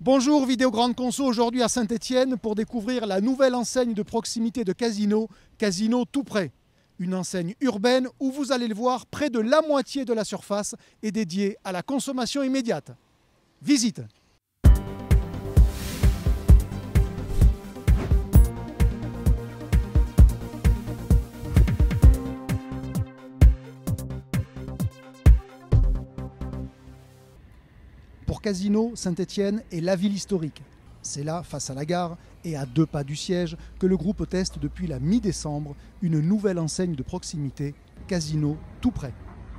Bonjour, Vidéo Grande Conso aujourd'hui à Saint-Étienne pour découvrir la nouvelle enseigne de proximité de Casino, Casino tout près. Une enseigne urbaine où vous allez le voir, près de la moitié de la surface est dédiée à la consommation immédiate. Visite. Pour Casino, Saint-Étienne est la ville historique. C'est là, face à la gare et à 2 pas du siège, que le groupe teste depuis la mi-décembre une nouvelle enseigne de proximité, Casino tout près.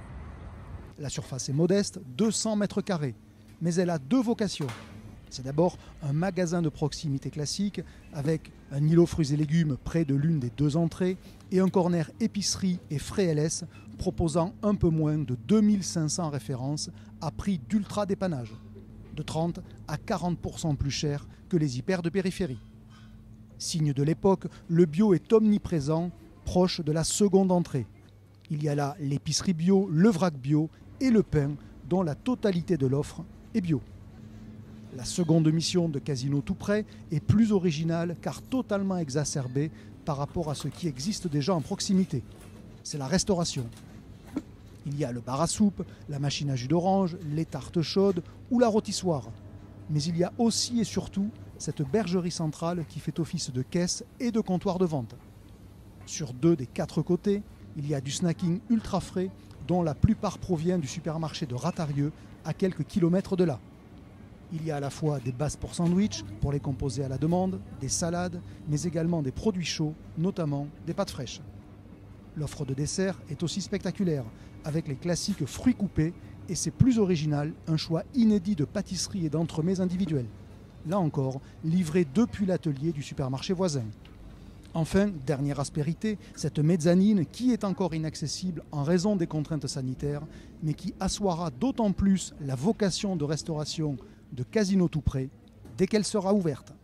La surface est modeste, 200 mètres carrés, mais elle a 2 vocations. C'est d'abord un magasin de proximité classique avec un îlot fruits et légumes près de l'une des 2 entrées et un corner épicerie et frais LS proposant un peu moins de 2500 références à prix d'ultra dépannage, de 30 à 40% plus cher que les hyper de périphérie. Signe de l'époque, le bio est omniprésent, proche de la seconde entrée. Il y a là l'épicerie bio, le vrac bio et le pain, dont la totalité de l'offre est bio. La seconde mission de Casino tout près est plus originale car totalement exacerbée par rapport à ce qui existe déjà en proximité. C'est la restauration. Il y a le bar à soupe, la machine à jus d'orange, les tartes chaudes ou la rôtissoire. Mais il y a aussi et surtout cette bergerie centrale qui fait office de caisse et de comptoir de vente. Sur 2 des 4 côtés, il y a du snacking ultra frais dont la plupart provient du supermarché de Ratarieux à quelques kilomètres de là. Il y a à la fois des bases pour sandwich, pour les composer à la demande, des salades, mais également des produits chauds, notamment des pâtes fraîches. L'offre de dessert est aussi spectaculaire, avec les classiques fruits coupés, et c'est plus original, un choix inédit de pâtisserie et d'entremets individuels. Là encore, livré depuis l'atelier du supermarché voisin. Enfin, dernière aspérité, cette mezzanine qui est encore inaccessible en raison des contraintes sanitaires, mais qui assoira d'autant plus la vocation de restauration de Casino tout près dès qu'elle sera ouverte.